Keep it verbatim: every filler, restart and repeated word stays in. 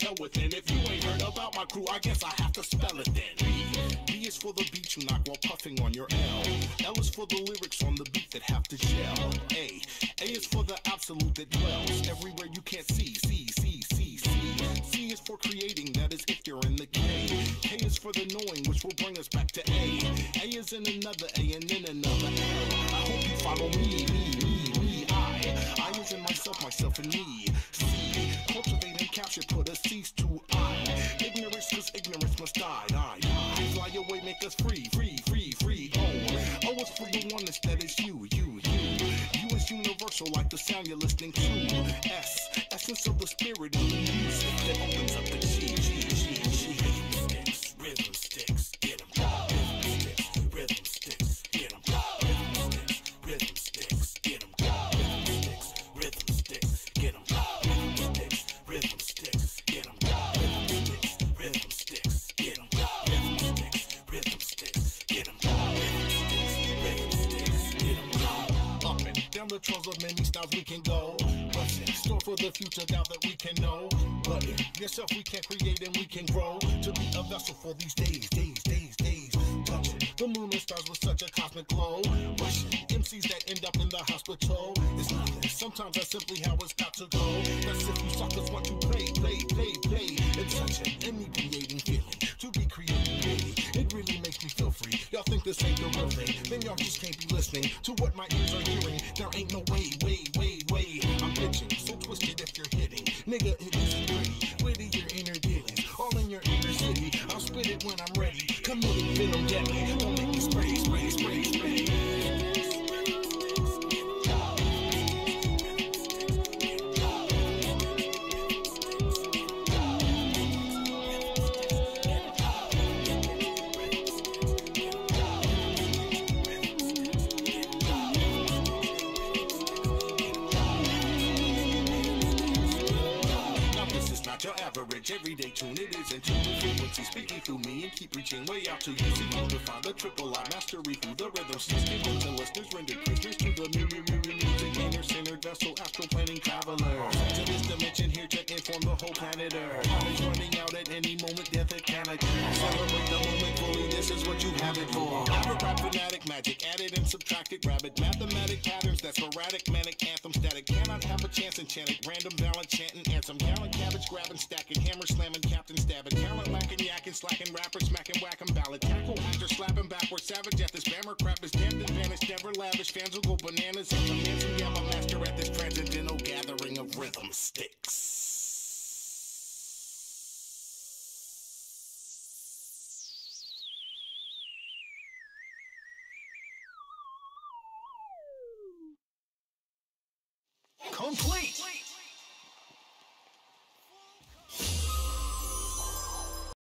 tell within. If you ain't heard about my crew, I guess I have to spell it then. B, B is for the beat you knock while puffing on your L. L is for the lyrics on the beat that have to gel. A, A is for the absolute that dwells everywhere you can't see. C, C, C, C. C is for creating, that is if you're in the K. K is for the knowing, which will bring us back to A. A is in another A and then another L. I hope you follow me, me, me, me, I. I is in myself, myself and me. C, cultivate and capture, put a cease to I. Ignorance, cause ignorance must die, die, die. Fly away, make us free, free, free, free. Oh, oh, it's for the oneness that is you, you, you. You is universal like the sound you're listening to. S, essence of the spirit in the music that opens up the G, G, G, G. Rhythm sticks, get 'em. Rhythm sticks, rhythm sticks, get 'em. Rhythm sticks, get 'em. Rhythm sticks, get 'em. Rhythm sticks, rhythm sticks, get 'em. Rhythm sticks, get 'em. Rhythm sticks, rhythm sticks, get 'em. Rhythm sticks, get 'em. Up and down the trails of many styles we can go. Bustin', store for the future now that we can know. But in yourself we can create and we can grow to be a vessel for these days, days, days, days. Touching the moon and stars with such a cosmic glow. Rushing M Cs that end up in the hospital. It's nothing, sometimes that's simply how it's got to go. That's if you suckers want to play, play, play, play. It's such an inebriating feeling to be creating really. It really makes me feel free. Y'all think this ain't the real thing, then y'all just can't be listening to what my ears are hearing. There ain't no way, way, way, way. I'm pitching, so twisted if you're hitting. Nigga, it isn't pretty. Witty your inner dealings, all in your inner city. I'll spit it when I'm ready. Committed venom deadly. Don't make me spray, spray, spray, spray. Your average everyday tune, it isn't tune frequency speaking through me and keep reaching way out to you. See you to find the triple I mastery through the rhythm system. The listeners rendered prisoners to the mu mu mu mu music inner centered vessel, astral planning traveler. To this dimension here to inform the whole planet Earth. Time is running out at any moment, death it can occur. Celebrate the moment fully, this is what you have it for. Avid rap fanatic magic, added and subtracted rabbit, mathematic patterns that sporadic, manic anthem static. Cannot have a chance enchanted, random balance chanting anthem. Gallant cabbage grabbing, stacking, hammer slamming, captain stabbing, talent lacking, yakking, slacking, rapper smacking, whacking, ballad, tackle, actor slapping, backward, savage at this spammer crap is damned and vanished, never lavish, fans will go bananas. I'm a man, yeah, I'm a master at this transcendental gathering of rhythm sticks. Complete!